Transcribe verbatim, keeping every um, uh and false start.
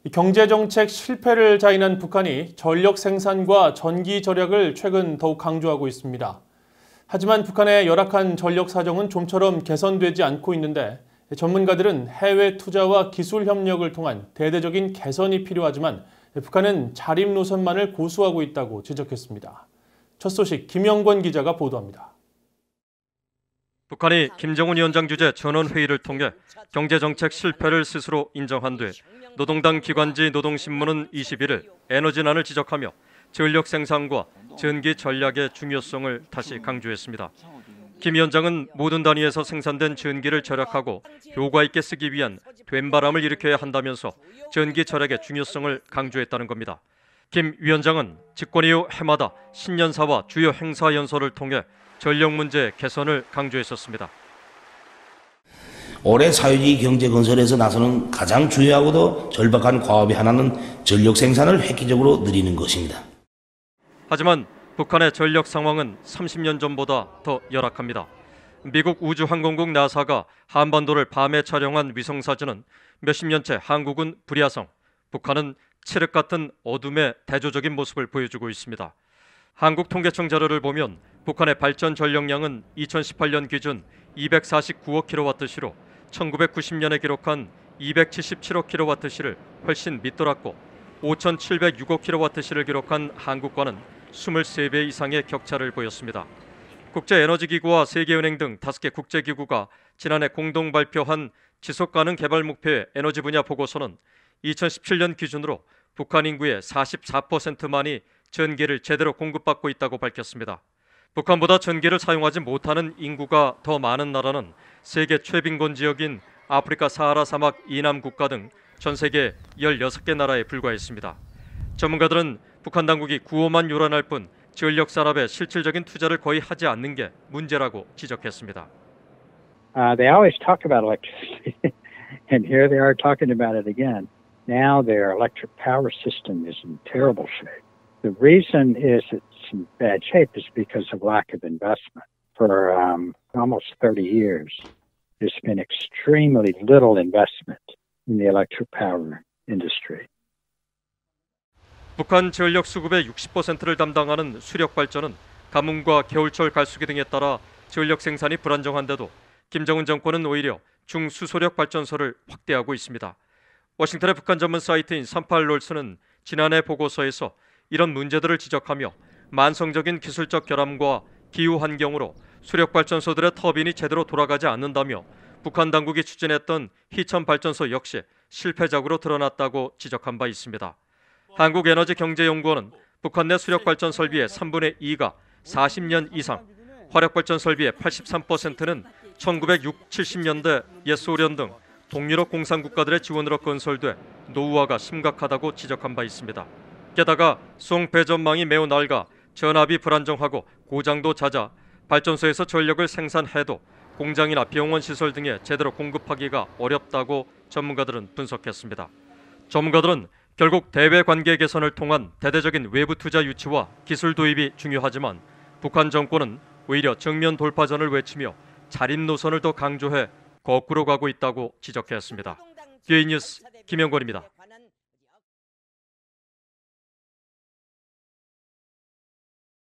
경제정책 실패를 자인한 북한이 전력 생산과 전기 절약을 최근 더욱 강조하고 있습니다. 하지만 북한의 열악한 전력 사정은 좀처럼 개선되지 않고 있는데 전문가들은 해외 투자와 기술 협력을 통한 대대적인 개선이 필요하지만 북한은 자립 노선만을 고수하고 있다고 지적했습니다. 첫 소식 김영권 기자가 보도합니다. 북한이 김정은 위원장 주재 전원회의를 통해 경제정책 실패를 스스로 인정한 뒤 노동당 기관지 노동신문은 이십일 일 에너지난을 지적하며 전력 생산과 전기 전략의 중요성을 다시 강조했습니다. 김 위원장은 모든 단위에서 생산된 전기를 절약하고 효과 있게 쓰기 위한 된바람을 일으켜야 한다면서 전기 절약의 중요성을 강조했다는 겁니다. 김 위원장은 집권 이후 해마다 신년사와 주요 행사 연설을 통해 전력 문제 개선을 강조했었습니다. 올해 사회주의 경제 건설에서 나서는 가장 중요하고도 절박한 과업의 하나는 전력 생산을 획기적으로 늘리는 것입니다. 하지만 북한의 전력 상황은 삼십 년 전보다 더 열악합니다. 미국 우주항공국 나사가 한반도를 밤에 촬영한 위성사진은 몇십 년째 한국은 불야성, 북한은 칠흑 같은 어둠의 대조적인 모습을 보여주고 있습니다. 한국통계청 자료를 보면 북한의 발전 전력량은 이천십팔 년 기준 이백사십구억 킬로와트시로 천구백구십 년에 기록한 이백칠십칠억 킬로와트시를 훨씬 밑돌았고 오천칠백육억 킬로와트시를 기록한 한국과는 이십삼 배 이상의 격차를 보였습니다. 국제에너지기구와 세계은행 등 다섯 개 국제기구가 지난해 공동 발표한 지속가능 개발 목표의 에너지 분야 보고서는 이천십칠 년 기준으로 북한 인구의 사십사 퍼센트만이 전기를 제대로 공급받고 있다고 밝혔습니다. 북한보다 전기를 사용하지 못하는 인구가 더 많은 나라는 세계 최빈곤 지역인 아프리카 사하라 사막 이남 국가 등 전 세계 열여섯 개 나라에 불과했습니다. 전문가들은 북한 당국이 구호만 요란할 뿐 전력 산업에 실질적인 투자를 거의 하지 않는 게 문제라고 지적했습니다. Uh, they always talk about electricity, and here they are talking about it again. Now their electric power system is in terrible shape. The reason is it's in bad shape is because of lack of investment. For um, almost thirty years, there's been extremely little investment in the electric power industry. 북한 전력 수급의 육십 퍼센트를 담당하는 수력 발전은 가뭄과 겨울철 갈수기 등에 따라 전력 생산이 불안정한데도 김정은 정권은 오히려 중수소력 발전소를 확대하고 있습니다. 워싱턴의 북한 전문 사이트인 삼팔롤스는 지난해 보고서에서 이런 문제들을 지적하며 만성적인 기술적 결함과 기후 환경으로 수력 발전소들의 터빈이 제대로 돌아가지 않는다며 북한 당국이 추진했던 희천 발전소 역시 실패작으로 드러났다고 지적한 바 있습니다. 한국에너지경제연구원은 북한 내 수력 발전 설비의 삼분의 이가 사십 년 이상, 화력 발전 설비의 팔십삼 퍼센트는 천구백육십, 칠십 년대 옛 소련 등 동유럽 공산국가들의 지원으로 건설돼 노후화가 심각하다고 지적한 바 있습니다. 게다가 송 배전망이 매우 낡아 전압이 불안정하고 고장도 잦아 발전소에서 전력을 생산해도 공장이나 병원 시설 등에 제대로 공급하기가 어렵다고 전문가들은 분석했습니다. 전문가들은 결국 대외 관계 개선을 통한 대대적인 외부 투자 유치와 기술 도입이 중요하지만 북한 정권은 오히려 정면 돌파전을 외치며 자립 노선을 더 강조해 거꾸로 가고 있다고 지적했습니다. 디에이 뉴스 김영권입니다.